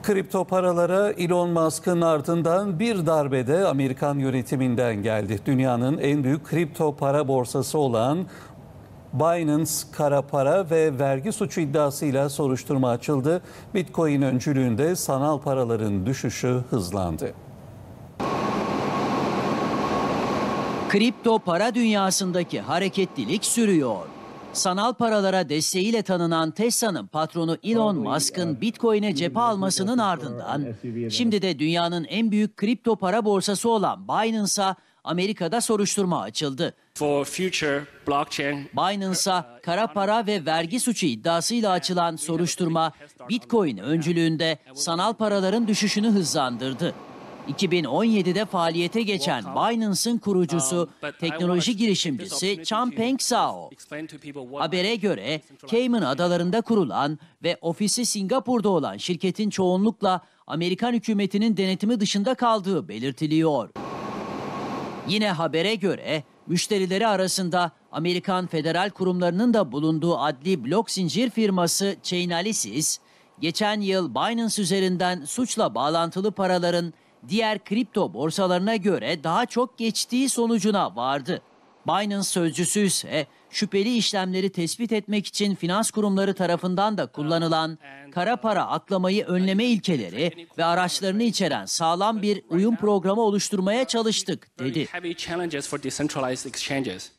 Kripto paralara Elon Musk'ın ardından bir darbe de Amerikan yönetiminden geldi. Dünyanın en büyük kripto para borsası olan Binance kara para ve vergi suçu iddiasıyla soruşturma açıldı. Bitcoin öncülüğünde sanal paraların düşüşü hızlandı. Kripto para dünyasındaki hareketlilik sürüyor. Sanal paralara desteğiyle tanınan Tesla'nın patronu Elon Musk'ın Bitcoin'e cephe almasının ardından şimdi de dünyanın en büyük kripto para borsası olan Binance'a Amerika'da soruşturma açıldı. Binance'a kara para ve vergi suçu iddiasıyla açılan soruşturma Bitcoin öncülüğünde sanal paraların düşüşünü hızlandırdı. 2017'de faaliyete geçen Binance'ın kurucusu, teknoloji girişimcisi Changpeng Zhao. Habere göre Cayman Adaları'nda kurulan ve ofisi Singapur'da olan şirketin çoğunlukla Amerikan hükümetinin denetimi dışında kaldığı belirtiliyor. Yine habere göre müşterileri arasında Amerikan federal kurumlarının da bulunduğu adli blok zincir firması Chainalysis, geçen yıl Binance üzerinden suçla bağlantılı paraların diğer kripto borsalarına göre daha çok geçtiği sonucuna vardı. Binance sözcüsü ise şüpheli işlemleri tespit etmek için finans kurumları tarafından da kullanılan kara para aklamayı önleme ilkeleri ve araçlarını içeren sağlam bir uyum programı oluşturmaya çalıştık dedi.